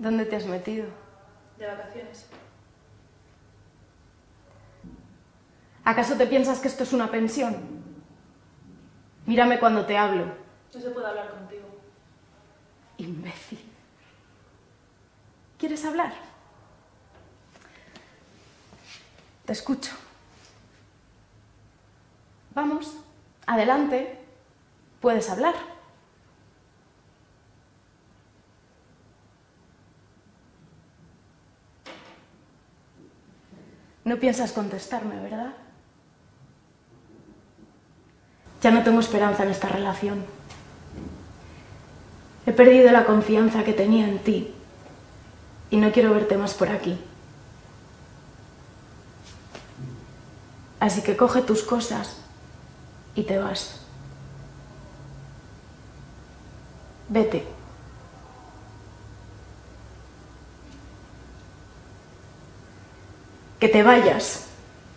¿Dónde te has metido? De vacaciones. ¿Acaso te piensas que esto es una pensión? Mírame cuando te hablo. No se puede hablar contigo. Imbécil. ¿Quieres hablar? Te escucho. Vamos, adelante. Puedes hablar. No piensas contestarme, ¿verdad? Ya no tengo esperanza en esta relación. He perdido la confianza que tenía en ti y no quiero verte más por aquí. Así que coge tus cosas y te vas. Vete. Que te vayas.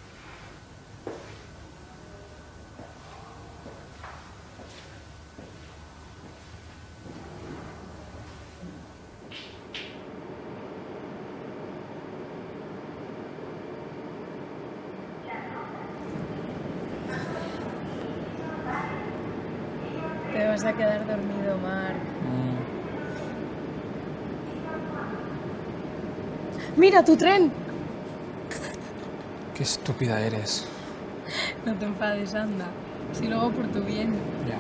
Te vas a quedar dormido, Marc. ¡Mira tu tren! Qué estúpida eres. No te enfades, anda. Si luego por tu bien. Ya.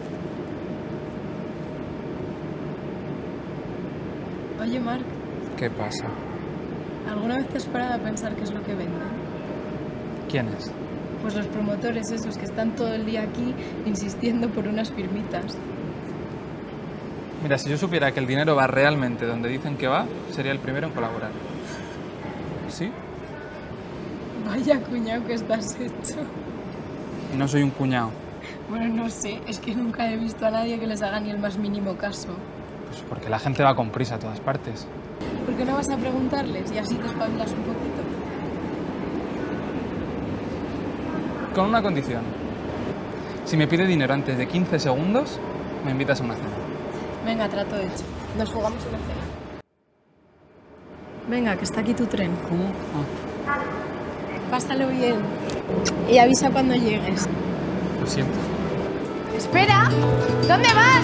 Oye, Marc, ¿Qué pasa? ¿alguna vez te has parado a pensar qué es lo que venden? ¿Quién es? Pues los promotores esos que están todo el día aquí insistiendo por unas firmitas. Mira, si yo supiera que el dinero va realmente donde dicen que va, sería el primero en colaborar. ¿Sí? Vaya cuñado que estás hecho. Y no soy un cuñado. Bueno, no sé, es que nunca he visto a nadie que les haga ni el más mínimo caso. Pues porque la gente va con prisa a todas partes. ¿Por qué no vas a preguntarles y así te espabilas un poquito? Con una condición. Si me pide dinero antes de 15 segundos, me invitas a una cena. Venga, trato hecho. Nos jugamos una cena. Venga, que está aquí tu tren. ¿Cómo? Pásalo bien. Y avisa cuando llegues. Lo siento. ¡Espera! ¿Dónde vas?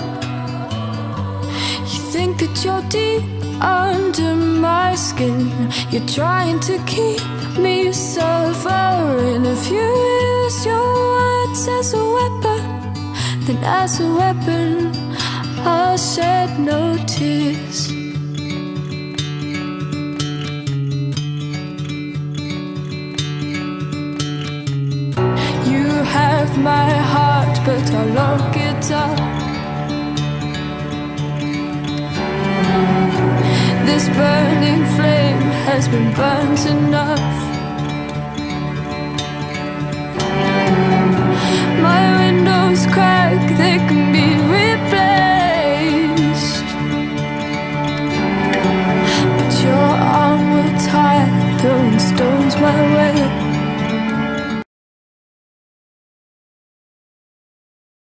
You think that you're deep under my skin. You're trying to keep me suffering. If you use your words as a weapon, then as a weapon I'll shed no tears. You have my heart, but I'll lock it up. This burning flame has been burnt enough. My windows crack, they can be